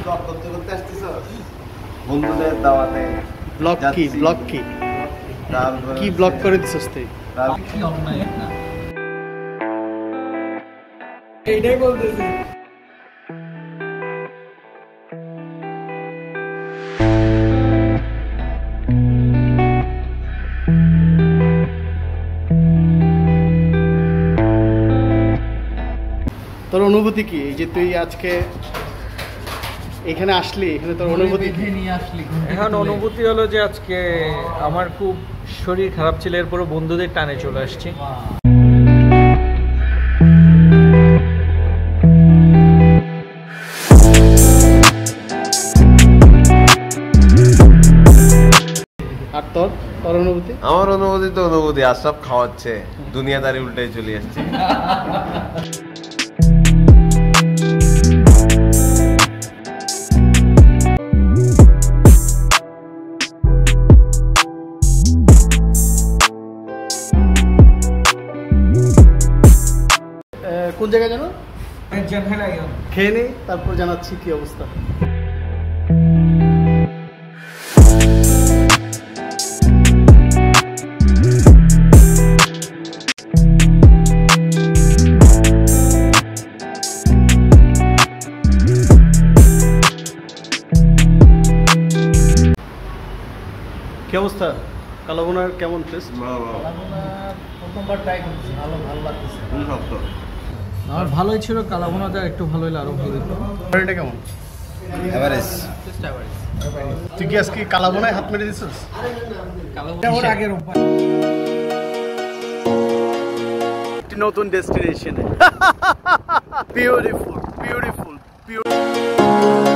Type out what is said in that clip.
blog করতে করতে আসতেছ বন্ধুদের দাওয়াতে ব্লগ কি কি ব্লগ করে দিছস তুই কি অন্যায় না এইটাই বলতেছি তোর অনুভূতি কি এই যে তুই আজকে এখানে আসলি এখানে তোর অনুভূতি নিয়ে আসলি এখন অনুভূতি হলো যে আজকে আমার খুব শরীর খারাপ ছিল এরপরও বন্ধুদের টানে চলে আসছি আর তোর অনুভূতি আমার অনুভূতি তো অনুভূতি আশরাফ খাওয়াচ্ছে দুনিয়াদারি উল্টে চলে আসছে কোন জায়গায় জানো খেয়ে নেই তারপর জানাচ্ছি কি অবস্থা কি অবস্থা কালাভুনার কেমন টেস্ট প্রথমবার ট্রাই করছি ভালো লাগতেছে আমার ভালোই ছিল কালাভুনাটা একটু ভালো হলে আরো ভালো হতো এটা কেমন এভারেজ তুই কি আজকে কালাভুনায় হাত মেরে দিছিস কালাভুনা আগের একটি নতুন ডেস্টিনেশনে বিউটিফুল